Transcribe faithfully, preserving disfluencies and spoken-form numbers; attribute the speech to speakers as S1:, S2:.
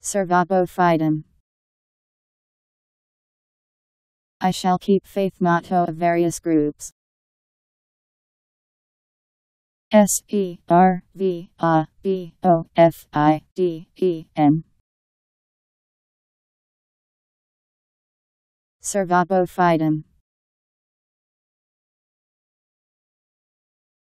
S1: Servabo fidem. I shall keep faith motto of various groups. S E R V A B O F I D E M. Servabo fidem.